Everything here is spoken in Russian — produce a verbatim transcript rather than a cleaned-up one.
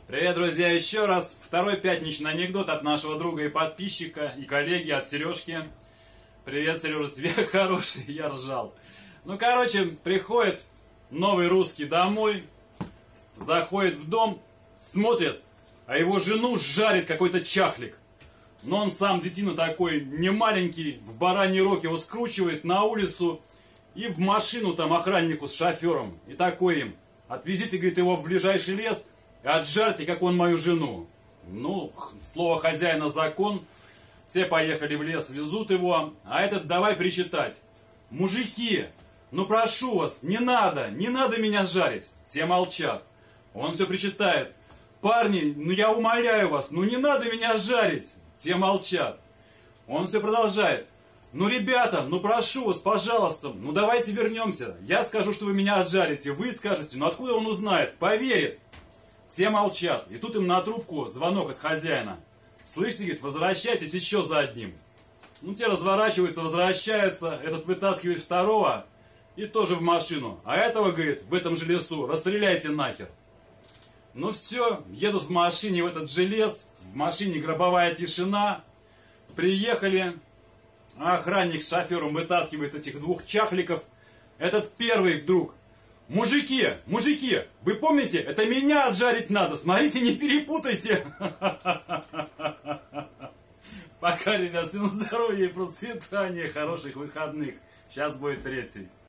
Привет, друзья, еще раз. Второй пятничный анекдот от нашего друга и подписчика, и коллеги, от Сережки. Привет, Сережа, тебе хороший, я ржал. Ну, короче, приходит новый русский домой, заходит в дом, смотрит, а его жену жарит какой-то чахлик. Но он сам, детина такой, не маленький, в бараний рог его скручивает на улицу и в машину там охраннику с шофером. И такой им: отвезите, говорит, его в ближайший лес и отжарьте, как он, мою жену. Ну, слово хозяина закон. Все поехали в лес, везут его, а этот давай причитать: мужики, ну прошу вас, не надо, не надо меня жарить. Те молчат. Он все причитает: парни, ну я умоляю вас, ну не надо меня жарить. Те молчат. Он все продолжает: ну ребята, ну прошу вас, пожалуйста, ну давайте вернемся. Я скажу, что вы меня отжарите, вы скажете, ну откуда он узнает, поверит. Те молчат. И тут им на трубку звонок от хозяина. Слышите, говорит, возвращайтесь еще за одним. Ну, те разворачиваются, возвращаются, этот вытаскивает второго и тоже в машину. А этого, говорит, в этом же лесу расстреляйте нахер. Ну все, едут в машине в этот же лес, в машине гробовая тишина. Приехали, охранник с шофером вытаскивает этих двух чахликов. Этот первый вдруг: мужики, мужики, вы помните, это меня отжарить надо, смотрите, не перепутайте. Пока, ребят, всем здоровья и процветания, хороших выходных. Сейчас будет третий.